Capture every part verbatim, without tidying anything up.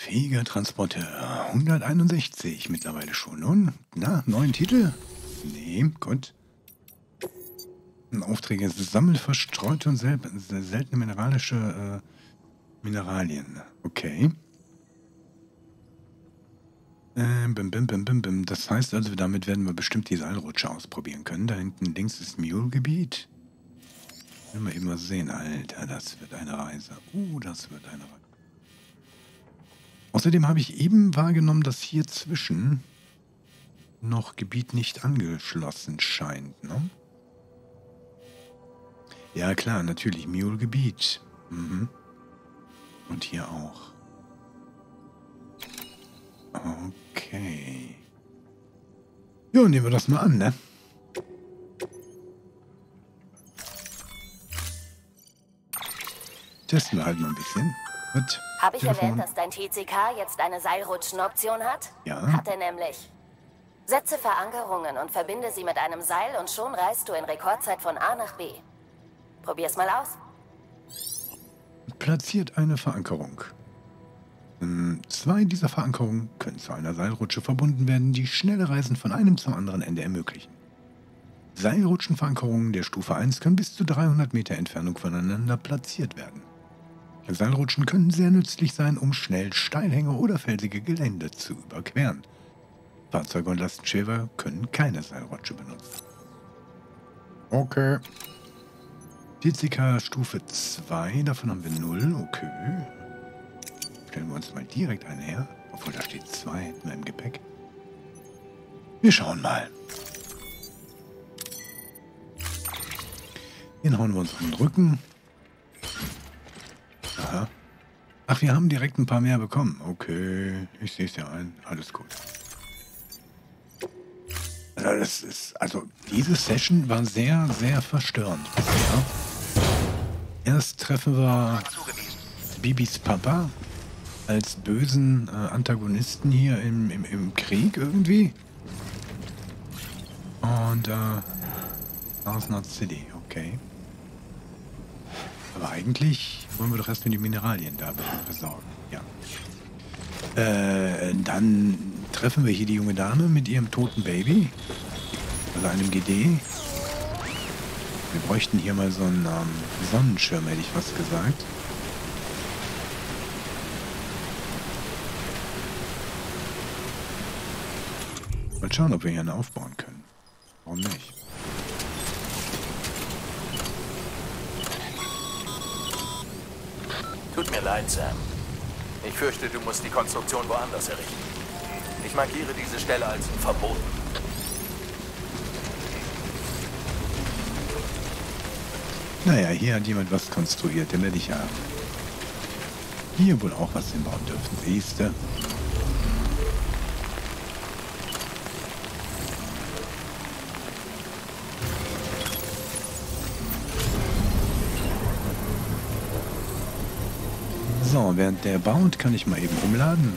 Fähiger Transporteur. hunderteinundsechzig mittlerweile schon. Und, na, neuen Titel? Nee, gut. Aufträge sammeln verstreute und sel seltene mineralische äh, Mineralien. Okay. Ähm, bim, bim, bim, bim, bim. Das heißt also, damit werden wir bestimmt die Seilrutsche ausprobieren können. Da hinten links ist Mule-Gebiet. Wenn wir eben mal sehen. Alter, das wird eine Reise. Uh, das wird eine Reise. Außerdem habe ich eben wahrgenommen, dass hier zwischen noch Gebiet nicht angeschlossen scheint, ne? Ja klar, natürlich, Mule-Gebiet. Mhm. Und hier auch. Okay. Ja, nehmen wir das mal an, ne? Testen wir halt mal ein bisschen. Habe ich erwähnt, dass dein T C K jetzt eine Seilrutschen-Option hat? Ja. Hat er nämlich. Setze Verankerungen und verbinde sie mit einem Seil und schon reist du in Rekordzeit von A nach B. Probier's mal aus. Platziert eine Verankerung. Zwei dieser Verankerungen können zu einer Seilrutsche verbunden werden, die schnelle Reisen von einem zum anderen Ende ermöglichen. Seilrutschenverankerungen der Stufe eins können bis zu dreihundert Meter Entfernung voneinander platziert werden. Seilrutschen können sehr nützlich sein, um schnell Steilhänge oder felsige Gelände zu überqueren. Fahrzeuge und Lastenschieber können keine Seilrutsche benutzen. Okay. T C K Stufe zwei, davon haben wir null. Okay. Stellen wir uns mal direkt eine her. Obwohl, da steht zwei, hätten wir im Gepäck. Wir schauen mal. Den hauen wir uns um den Rücken. Aha. Ach, wir haben direkt ein paar mehr bekommen. Okay, ich sehe es ja ein. Alles gut. Also, das ist, also diese Session war sehr, sehr verstörend bisher. Erst treffen wir Bibis Papa als bösen äh, Antagonisten hier im, im, im Krieg irgendwie. Und, äh, Arsenal City, okay. Aber eigentlich wollen wir doch erstmal die Mineralien da besorgen, ja. Äh, dann treffen wir hier die junge Dame mit ihrem toten Baby. Also einem G D. Wir bräuchten hier mal so einen ähm, Sonnenschirm, hätte ich was gesagt. Mal schauen, ob wir hier einen aufbauen können. Warum nicht? Tut mir leid, Sam. Ich fürchte, du musst die Konstruktion woanders errichten. Ich markiere diese Stelle als verboten. Naja, hier hat jemand was konstruiert, den werde ich ja hier wohl auch was hinbauen dürfen, siehst du? So, während der baut, kann ich mal eben umladen.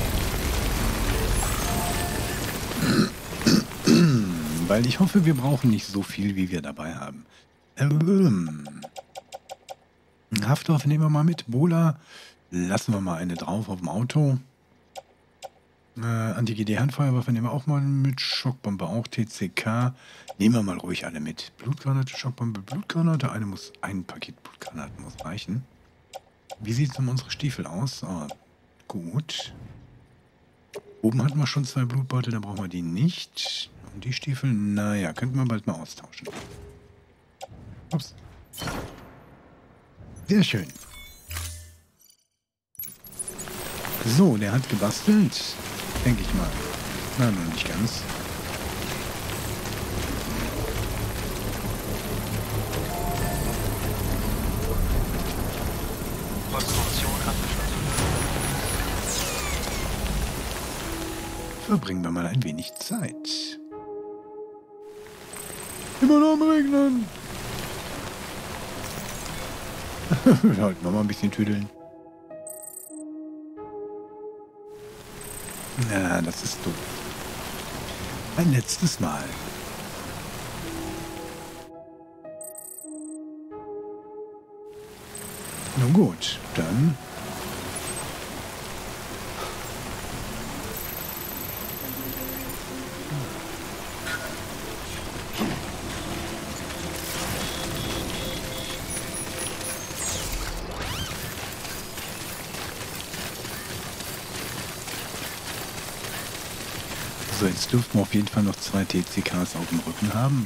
Weil ich hoffe, wir brauchen nicht so viel, wie wir dabei haben. Ähm, Haftwaffe nehmen wir mal mit. Bola lassen wir mal eine drauf auf dem Auto. Äh, Anti-G D-Handfeuerwaffe nehmen wir auch mal mit. Schockbombe auch. T C K nehmen wir mal ruhig alle mit. Blutgranate, Schockbombe, Blutgranate. Eine muss, ein Paket Blutgranaten muss reichen. Wie sieht es um unsere Stiefel aus? Oh, gut. Oben hatten wir schon zwei Blutbeutel, da brauchen wir die nicht. Und die Stiefel, naja, könnten wir bald mal austauschen. Ups. Sehr schön. So, der hat gebastelt. Denke ich mal. Nein, noch nicht ganz. Konstruktion abgeschlossen. Verbringen wir mal ein wenig Zeit. Immer noch am Regnen. Wir halten noch mal ein bisschen tüdeln. Na, das ist doof. Ein letztes Mal. Nun gut, dann So, jetzt dürften wir auf jeden Fall noch zwei T C Ks auf dem Rücken haben.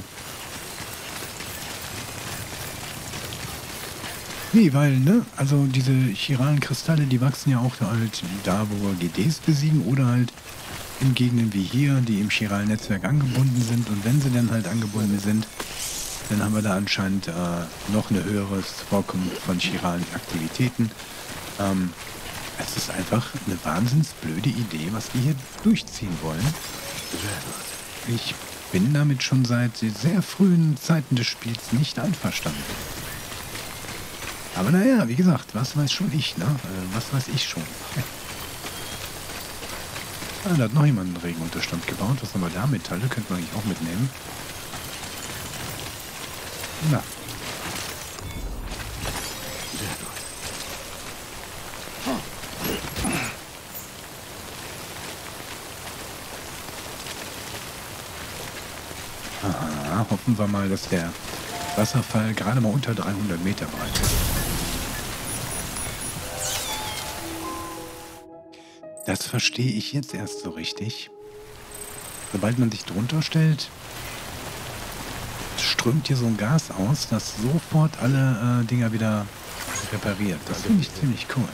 Nee, weil, ne, also diese chiralen Kristalle, die wachsen ja auch da halt da, wo wir G Ds besiegen oder halt in Gegenden wie hier, die im chiralen Netzwerk angebunden sind. Und wenn sie dann halt angebunden sind, dann haben wir da anscheinend äh, noch ein höheres Vorkommen von chiralen Aktivitäten. Ähm, es ist einfach eine wahnsinnsblöde Idee, was wir hier durchziehen wollen. Ich bin damit schon seit sehr frühen Zeiten des Spiels nicht einverstanden. Aber naja, wie gesagt, was weiß schon ich, ne? Äh, was weiß ich schon. Ah, da hat noch jemand einen Regenunterstand gebaut. Was haben wir da? Metalle könnte man eigentlich auch mitnehmen. Na. Aha, hoffen wir mal, dass der Wasserfall gerade mal unter dreihundert Meter breit ist. Das verstehe ich jetzt erst so richtig. Sobald man sich drunter stellt, strömt hier so ein Gas aus, das sofort alle äh, Dinger wieder repariert. Das finde ich ziemlich cool.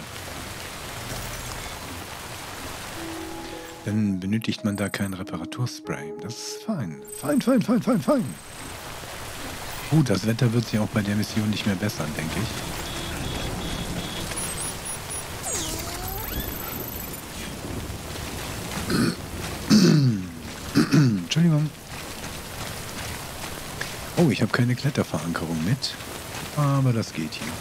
Dann benötigt man da kein Reparaturspray. Das ist fein. Fein, fein, fein, fein, fein. Gut, das Wetter wird sich auch bei der Mission nicht mehr bessern, denke ich. Entschuldigung. Oh, ich habe keine Kletterverankerung mit. Aber das geht hier.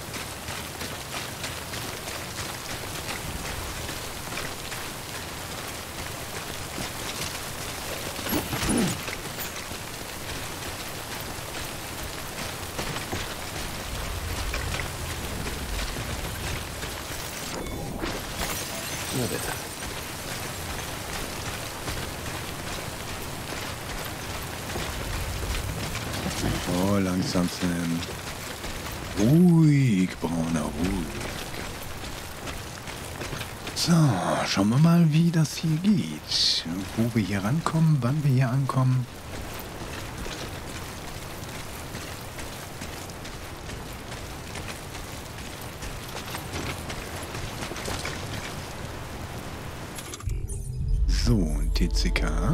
Na bitte. Oh, langsam. Ruhig, Brauner, ruhig. So, schauen wir mal, wie das hier geht. Wo wir hier rankommen, wann wir hier ankommen. So, ein T C K.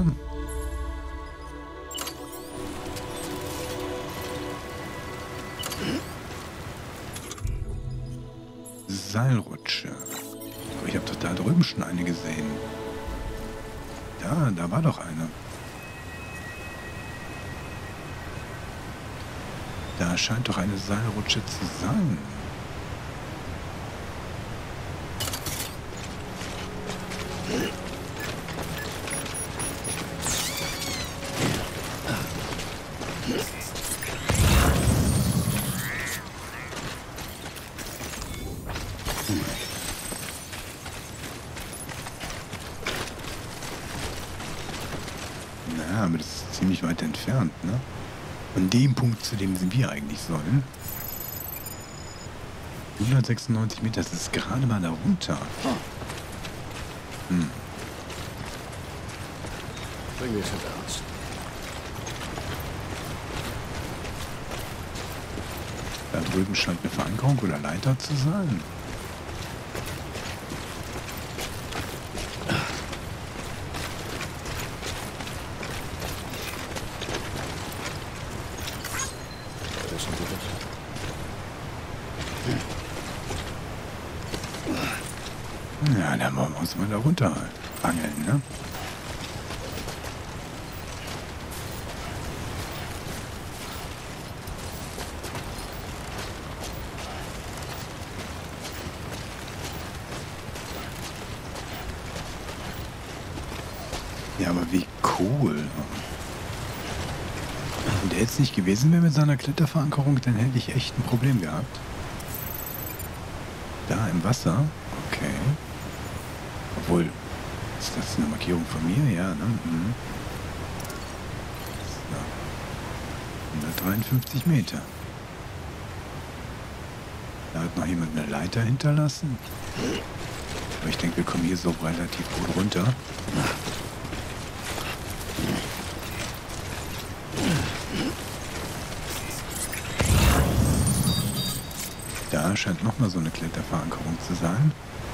Seilrutsche. Aber ich habe doch da drüben schon eine gesehen. Da, da war doch eine. Da scheint doch eine Seilrutsche zu sein. Na, aber das ist ziemlich weit entfernt, ne? Von dem Punkt, zu dem wir eigentlich sollen. hundertsechsundneunzig Meter, das ist gerade mal da runter. Hm. Bring mich hinter uns. Da drüben scheint eine Verankerung oder Leiter zu sein. Ja, dann muss man da runter angeln, ne? Ja, aber wie cool. Wenn der jetzt nicht gewesen wäre mit seiner Kletterverankerung, dann hätte ich echt ein Problem gehabt. Da im Wasser? Okay. Obwohl, ist das eine Markierung von mir? Ja, ne? Mhm. So. hundertdreiundfünfzig Meter. Da hat noch jemand eine Leiter hinterlassen. Aber ich denke, wir kommen hier so relativ gut runter. Da scheint nochmal so eine Kletterverankerung zu sein.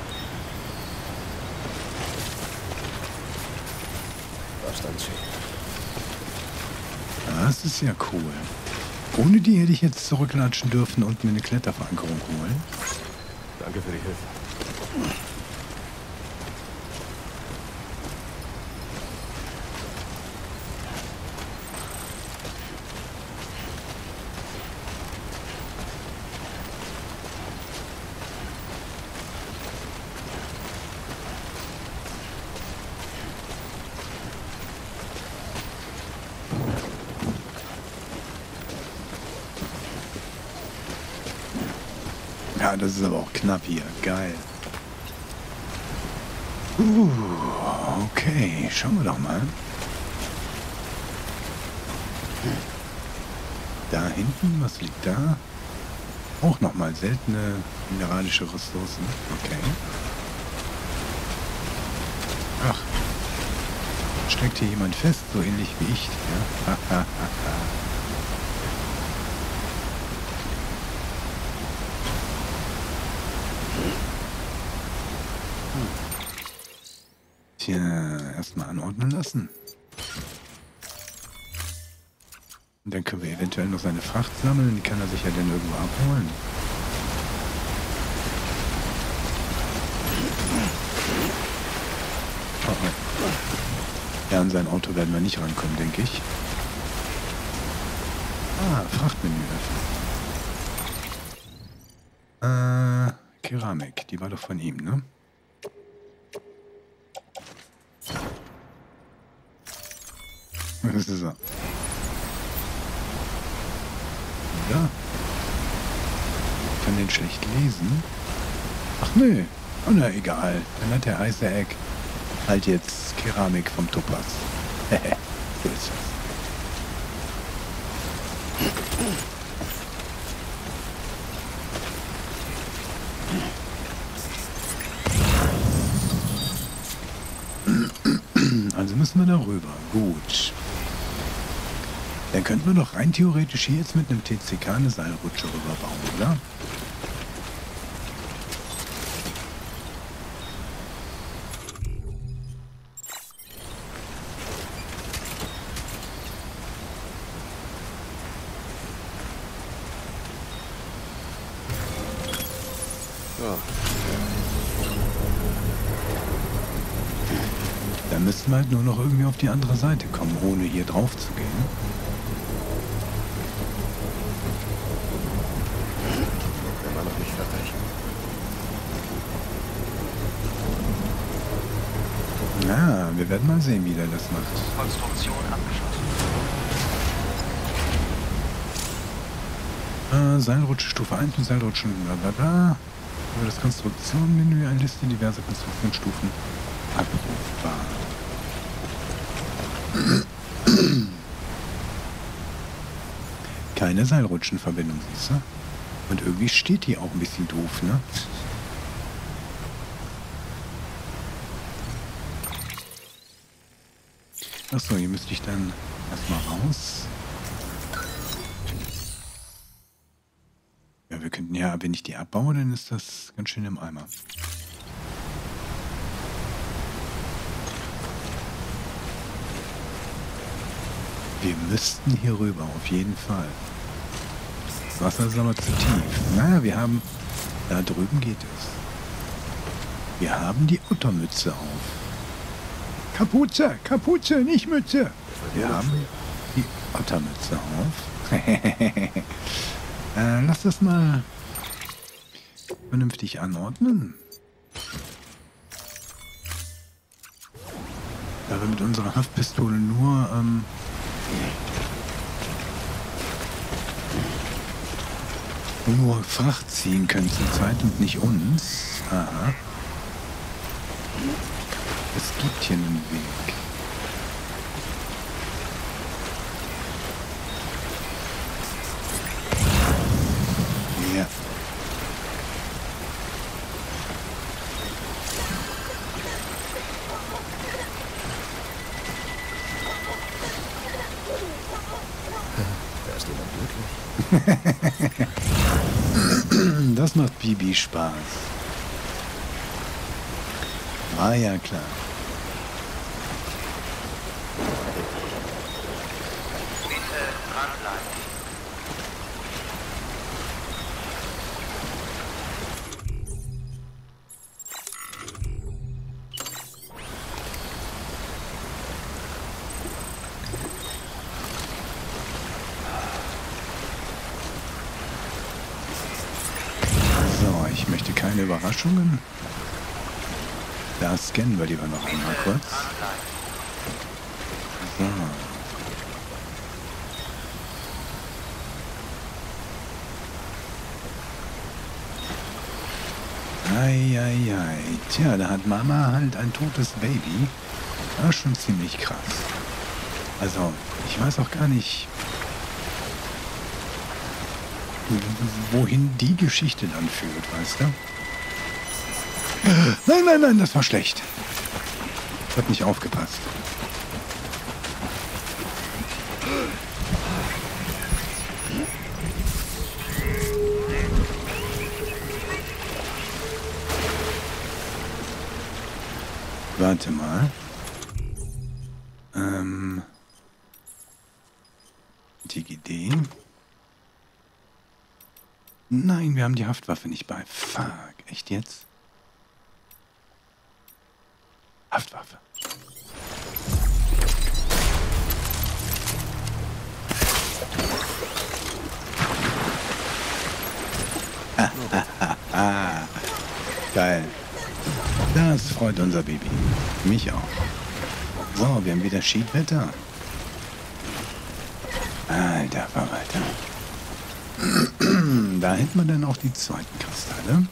Das ist ja cool. Ohne die hätte ich jetzt zurücklatschen dürfen und mir eine Kletterverankerung holen. Danke für die Hilfe. Ja, das ist aber auch knapp hier. Geil. Uh, okay, schauen wir doch mal. Da hinten, was liegt da? Auch nochmal seltene mineralische Ressourcen. Okay. Ach. Steckt hier jemand fest, so ähnlich wie ich. Ja? Tja, erstmal anordnen lassen. Und dann können wir eventuell noch seine Fracht sammeln. Die kann er sich ja dann irgendwo abholen. Oh oh. Ja, an sein Auto werden wir nicht rankommen, denke ich. Ah, Frachtmenü öffnen. Äh, Keramik. Die war doch von ihm, ne? Das ist er. Ja. Ich kann den schlecht lesen. Ach nö. Oh na, egal. Dann hat der Isaac halt jetzt Keramik vom Topaz. Hehe. So ist das. Also müssen wir darüber. Gut. Dann könnten wir doch rein theoretisch hier jetzt mit einem T C K eine Seilrutsche rüberbauen, oder? Ja. Da müssten wir halt nur noch irgendwie auf die andere Seite kommen, ohne hier drauf zu gehen. Der war noch nicht fertig. Na, wir werden mal sehen, wie der das macht. Konstruktion abgeschlossen. Äh, Seilrutsche Stufe eins und Seilrutschen bla bla bla. Über das Konstruktion-Menü eine Liste diverser Konstruktionsstufen abrufbar. Keine Seilrutschenverbindung, siehst du? Und irgendwie steht die auch ein bisschen doof, ne? Achso, hier müsste ich dann erstmal raus. Ja, wir könnten ja, wenn ich die abbaue, dann ist das ganz schön im Eimer. Wir müssten hier rüber, auf jeden Fall. Das Wasser ist aber zu tief. Naja, wir haben... Da drüben geht es. Wir haben die Ottermütze auf. Kapuze, Kapuze, nicht Mütze. Wir haben die Ottermütze auf. äh, lass das mal vernünftig anordnen. Da wir mit unserer Haftpistole nur... Ähm, nur Fracht ziehen können zur Zeit und nicht uns. Aha. Es gibt hier einen Weg. Ja. Da ist jemand glücklich. das macht Bibi Spaß. War ja klar. Bitte dranbleiben. So, ich möchte keine Überraschungen. Da scannen wir lieber noch einmal kurz. So. Eieiei. Tja, da hat Mama halt ein totes Baby. Das ist schon ziemlich krass. Also, ich weiß auch gar nicht, wohin die Geschichte dann führt, weißt du? Nein, nein, nein, das war schlecht. Ich hab nicht aufgepasst. Warte mal. Ähm. T G D. Nein, wir haben die Haftwaffe nicht bei. Fuck, echt jetzt? Haftwaffe. Geil. Das freut unser Baby. Mich auch. So, wir haben wieder Schiedwetter. Alter Verwalter. Da hätten wir dann auch die zweiten Kristalle.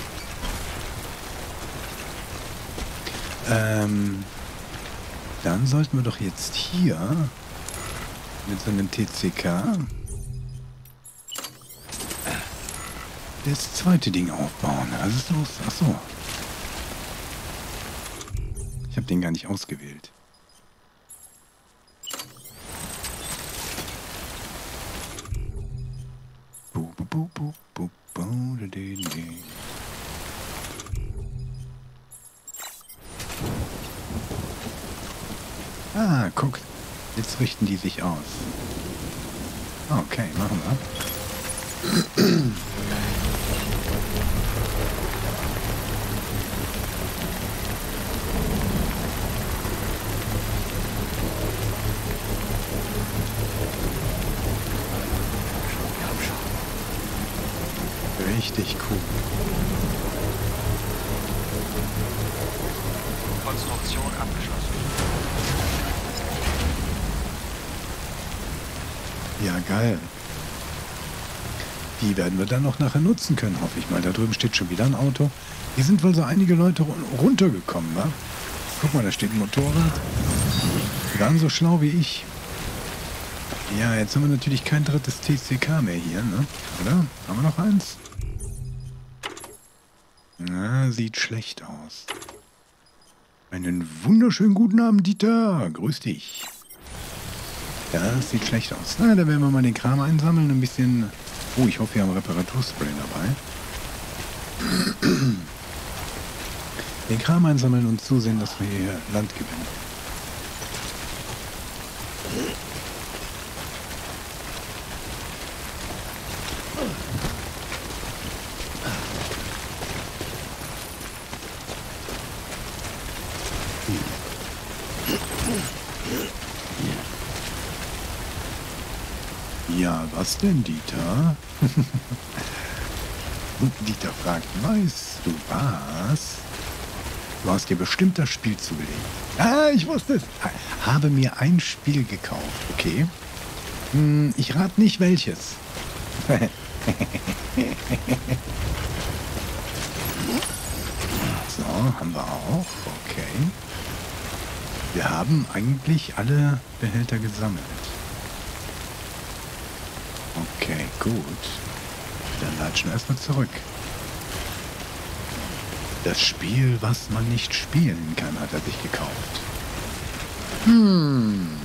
Ähm, dann sollten wir doch jetzt hier mit so einem T C K das zweite Ding aufbauen. Was ist los? Ach so. Ich habe den gar nicht ausgewählt. Bu, bu, bu, bu, bu, bu, de, de, de. Ah, guck. Jetzt richten die sich aus. Okay, machen wir. Richtig cool. Konstruktion abgeschlossen. Ja, geil. Die werden wir dann noch nachher nutzen können, hoffe ich mal. Da drüben steht schon wieder ein Auto. Hier sind wohl so einige Leute runtergekommen, wa? Guck mal, da steht ein Motorrad. Die waren so schlau wie ich. Ja, jetzt haben wir natürlich kein drittes T C K mehr hier, ne? Oder? Haben wir noch eins? Na, sieht schlecht aus. Einen wunderschönen guten Abend, Dieter. Grüß dich. Ja, das sieht schlecht aus. Na, da werden wir mal den Kram einsammeln. Ein bisschen... Oh, ich hoffe, wir haben Reparaturspray dabei. Den Kram einsammeln und zusehen, dass wir hier Land gewinnen. Ja, was denn, Dieter? Dieter fragt, weißt du was? Du hast dir bestimmt das Spiel zugelegt. Ah, ich wusste es. Habe mir ein Spiel gekauft, okay? Hm, ich rate nicht welches. So, haben wir auch. Okay. Wir haben eigentlich alle Behälter gesammelt. Okay, gut. Dann latschen wir erstmal zurück. Das Spiel, was man nicht spielen kann, hat er sich gekauft. Hm.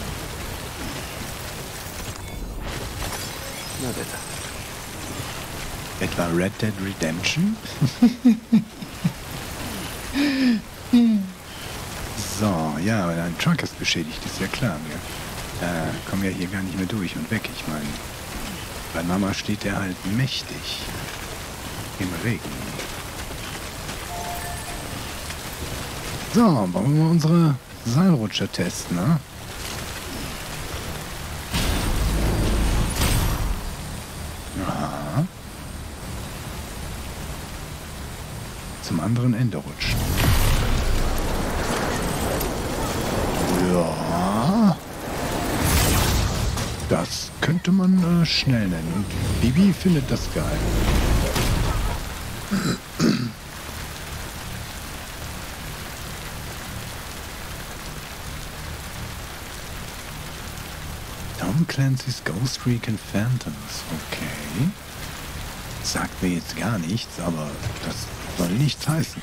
Na bitte. Etwa Red Dead Redemption? So, ja, aber dein Truck ist beschädigt, ist ja klar. Wir äh, kommen ja hier gar nicht mehr durch und weg. Ich meine, bei Mama steht der halt mächtig im Regen. So, wollen wir mal unsere Seilrutscher testen, ne? Aha. Zum anderen Ende rutschen. Ja. Das könnte man äh, schnell nennen. Und Bibi findet das geil. Tom Clancy's Ghost Recon Phantoms. Okay. Sagt mir jetzt gar nichts, aber das soll nichts heißen.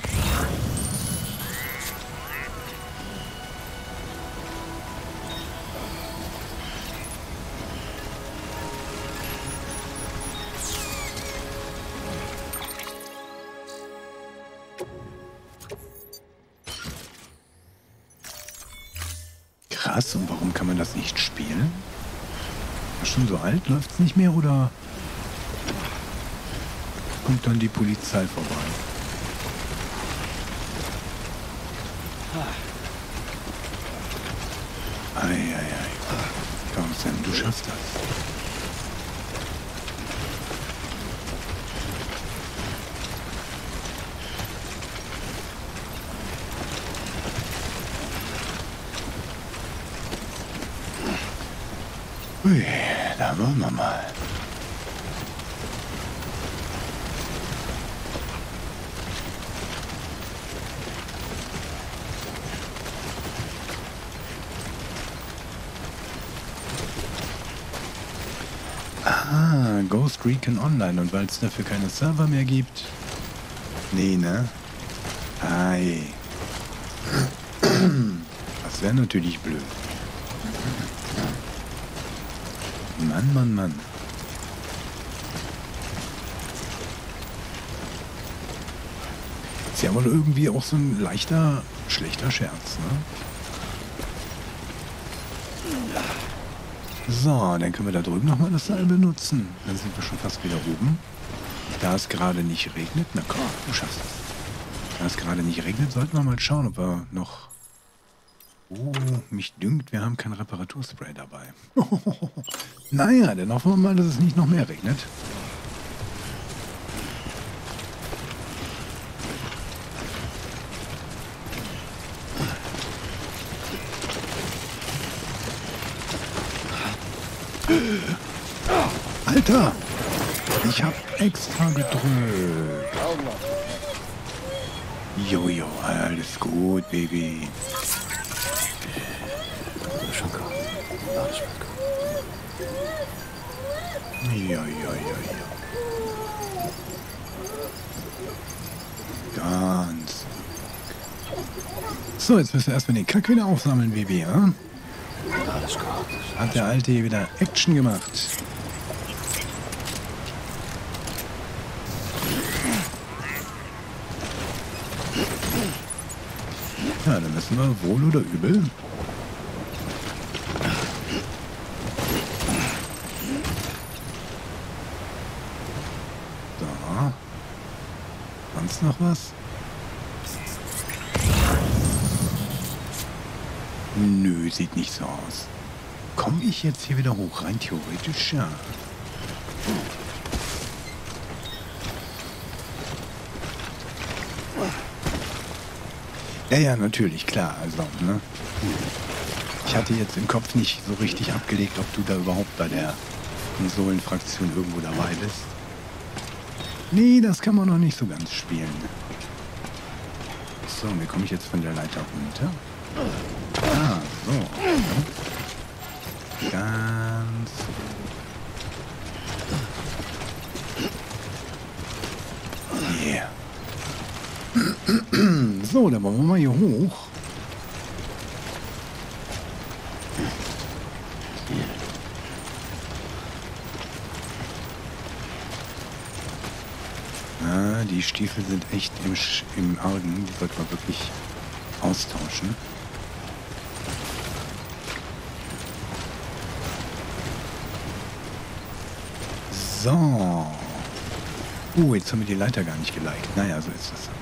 Krass, und warum kann man das nicht spielen? Ist schon so alt, läuft's nicht mehr oder kommt dann die Polizei vorbei? Eieiei. Komm, Sam, du schaffst das. Ui, da wollen wir mal. Ah, Ghost Recon Online. Und weil es dafür keine Server mehr gibt. Nee, ne? Ei. Das wäre natürlich blöd. Mann, Mann, Mann. Ist ja wohl irgendwie auch so ein leichter, schlechter Scherz, ne? So, dann können wir da drüben nochmal das Seil benutzen. Dann sind wir schon fast wieder oben. Da es gerade nicht regnet, na komm, du schaffst es. Da es gerade nicht regnet, sollten wir mal schauen, ob wir noch... Oh, mich dünkt, wir haben kein Reparaturspray dabei. Naja, dann hoffen wir mal, dass es nicht noch mehr regnet. Alter! Ich hab extra gedrückt. Jojo, alles gut, Baby. Ja, ja, ja, ja. Ganz. So, jetzt müssen wir erstmal den Kack wieder aufsammeln, Baby, ja? Alles gut. Hat der Alte hier wieder Action gemacht. Ja, dann müssen wir wohl oder übel. So. Sonst noch was? Nö, sieht nicht so aus. Komme ich jetzt hier wieder hoch? Rein theoretisch, ja. Ja, ja, natürlich, klar. Also, ne? Ich hatte jetzt im Kopf nicht so richtig abgelegt, ob du da überhaupt bei der Konsolenfraktion irgendwo dabei bist. Nee, das kann man noch nicht so ganz spielen. So, wie komme ich jetzt von der Leiter runter? Ah, so. Ganz... Yeah. So, dann wollen wir mal hier hoch. Ah, die Stiefel sind echt im, Sch im Argen. Die sollte man wirklich austauschen. So. Uh, jetzt haben wir die Leiter gar nicht geliked. Naja, so ist das.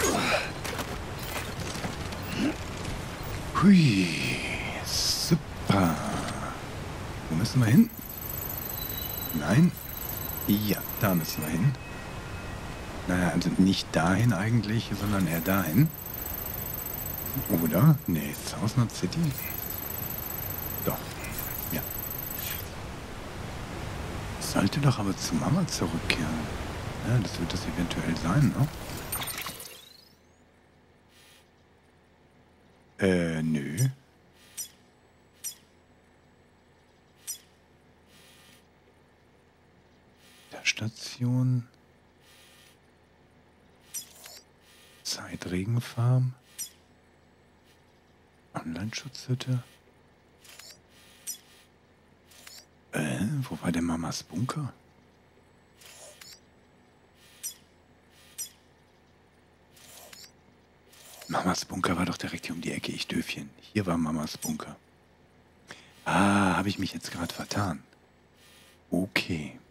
Ne? Hui. Super. Wo müssen wir hin? Nein. Ja, da müssen wir hin. Naja, also nicht dahin eigentlich, sondern eher dahin. Oder? Nee, South City? Doch. Ja. Sollte doch aber zu Mama zurückkehren. Ja, das wird das eventuell sein, ne? Äh, nö. Der Station. Zeitregenfarm. Online-Schutzhütte. Äh, wo war der Mamas Bunker? Mamas Bunker war doch direkt hier um die Ecke, ich Döfchen. Hier war Mamas Bunker. Ah, habe ich mich jetzt gerade vertan. Okay.